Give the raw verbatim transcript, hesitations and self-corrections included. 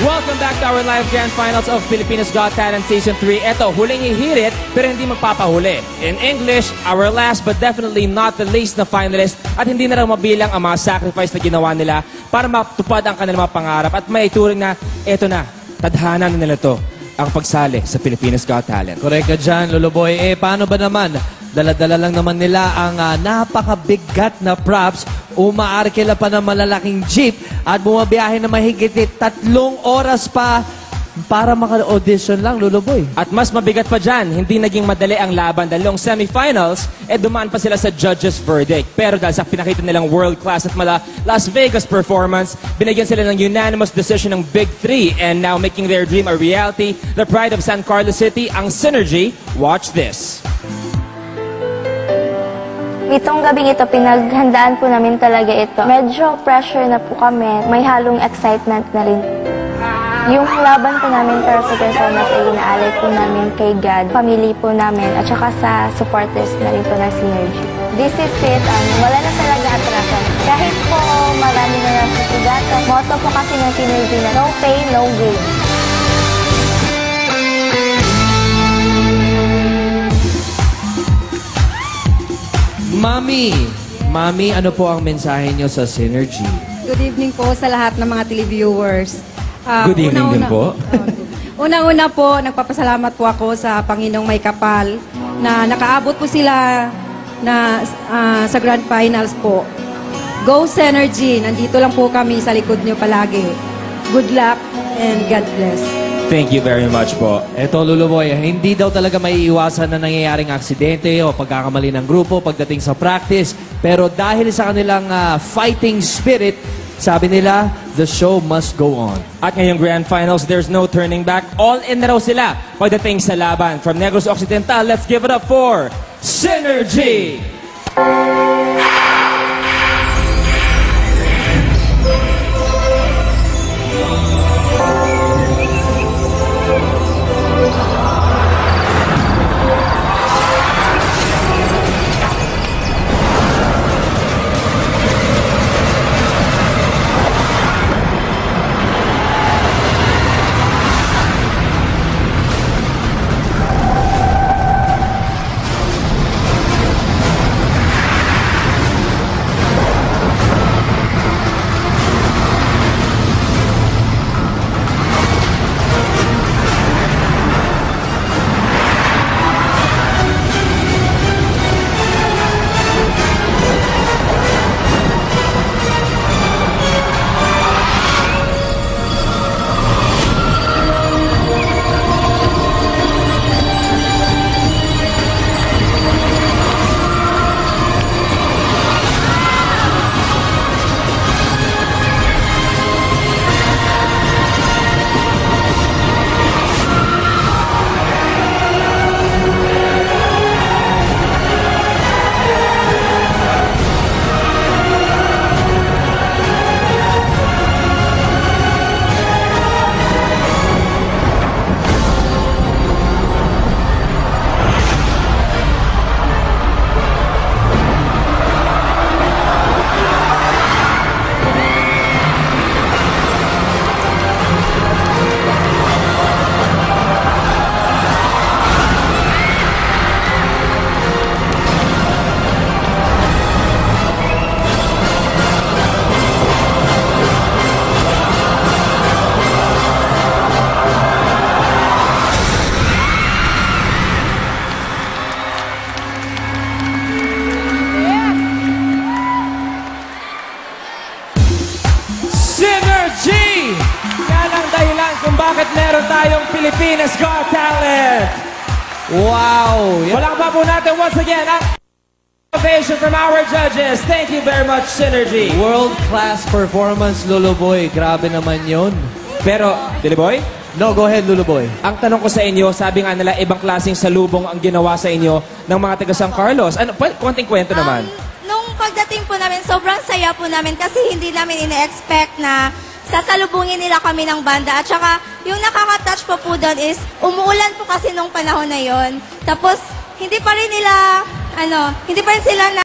Welcome back to our live grand finals of Pilipinas Got Talent Season three. Eto, huling hihirit pero hindi magpapahuli. In English, our last but definitely not the least na finalist at hindi na lang mabilang ang mga sacrifice na ginawa nila para matupad ang kanilang mga pangarap at may turing na eto na, tadhana na nila to ang pagsali sa Pilipinas Got Talent. Correct ka dyan, Luluboy. Eh, paano ba naman? Dala-dala lang naman nila ang uh, napakabigat na props, umaarkila pa ng malalaking jeep at bumabiyahe na mahigit tatlong oras pa para maka-audition lang, Luluboy. At mas mabigat pa dyan, hindi naging madali ang laban dahil yung semifinals, eh dumaan pa sila sa judges' verdict. Pero dahil sa pinakita nilang world-class at mala Las Vegas performance, binigyan sila ng unanimous decision ng Big Three and now making their dream a reality, the pride of San Carlos City, ang Synergy. Watch this. Itong gabing ito, pinaghandaan po namin talaga ito. Medyo pressure na po kami. May halong excitement na rin. Yung laban po namin para sa performance ay inaalay po namin kay God, family po namin, at saka sa supporters na rin po ng Synergy. This is it. Um, wala na talaga atrasan. Kahit po marami na nasusugatan, motto po kasi ng Synergy na no pain, no gain. Mami, Mami, ano po ang mensahe nyo sa Synergy? Good evening po sa lahat ng mga televiewers. Uh, Good evening din po. Unang-una po, nagpapasalamat po ako sa Panginoong May Kapal na nakaabot po sila na uh, sa Grand Finals po. Go Synergy! Nandito lang po kami sa likod nyo palagi. Good luck and God bless. Thank you very much po. Eto, Luluboy, hindi daw talaga may iwasan na nangyayaring aksidente o pagkakamali ng grupo pagdating sa practice. Pero dahil sa kanilang uh, fighting spirit, sabi nila, the show must go on. At ngayong grand finals, there's no turning back. All in na raw sila pagdating sa laban. From Negros Occidental, let's give it up for Synergy! Kung bakit meron tayong Pilipinas Got Talent. Wow! Yep. Walang pa po natin once again ang ovation from our judges. Thank you very much, Synergy. World-class performance, Luluboy. Grabe naman yon. Pero, Luluboy? No, go ahead, Luluboy. Ang tanong ko sa inyo, sabi nga nila, ibang klaseng salubong ang ginawa sa inyo ng mga taga San Carlos. Ano, konting kwento naman. Um, nung pagdating po namin, sobrang saya po namin kasi hindi namin ina-expect na sasalubungin nila kami ng banda. At saka, yung nakaka-touch po po doon is, umuulan po kasi nung panahon na yon. Tapos, hindi pa rin nila, ano, hindi pa rin sila na